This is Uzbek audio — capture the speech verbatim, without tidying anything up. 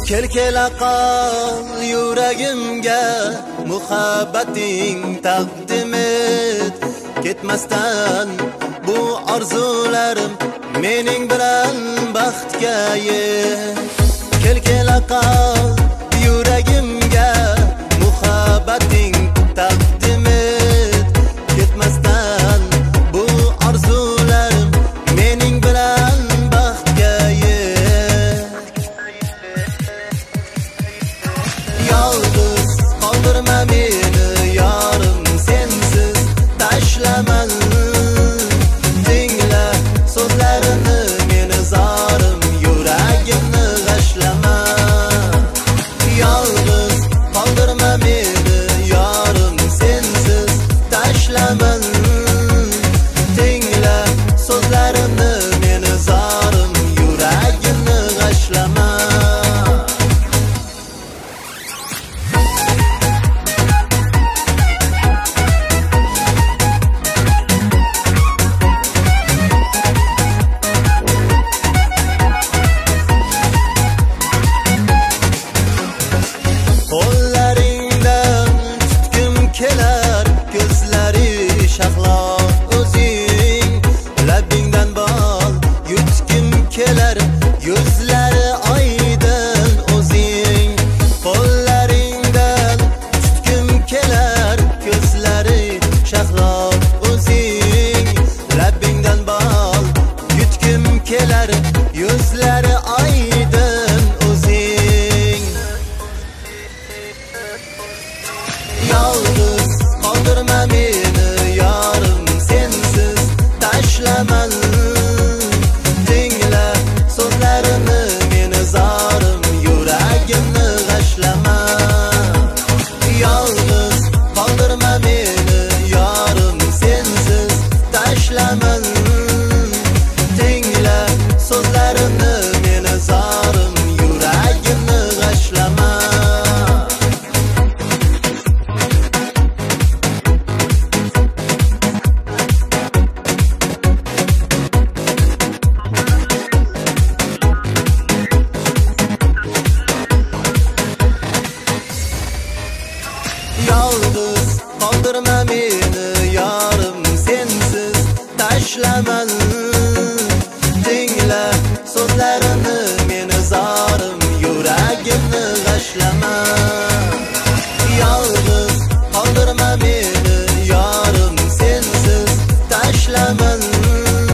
Kel kela qol yuragimga muhabbating taqdim et. Ketmasdan bu orzularim mening bilan baxtga yet. Kel kela qol yuragimga muhabbating taqdim et. Ketmasdan bu orzularim mening bilan baxtga yet. Yolg'iz qoldirma meni yorim, sensiz tashlaman. Tingla so'zlarini meni zorim, yuragimni g'ashlama. Yolg'iz qoldirma meni yorim, sensiz tashlaman. Tingla so'zlarini meni zorim, yuragimni g'ashlama. Qo'llaringdan tutgim kelar, ko'zlari shahlo o'zing. Labingdan bol yutgim kelar, yuzlari oydin o'zing. Qo'llaringdan tutgim kelar, ko'zlari shahlo o'zing. Labingdan bol yutgim kelar, yuzlari oydin o'zing. Yolg'iz qoldirma meni yorim, sensiz tashlaman. Tingla so'zlarini meni zorim, yuragimni g'ashlama. Yolg'iz qoldirma meni yorim, sensiz tashlaman. Tingla so'zlarini meni zorim, yuragimni g'ashlama. Yolg'iz qoldirma meni yorim, sensiz tashlaman.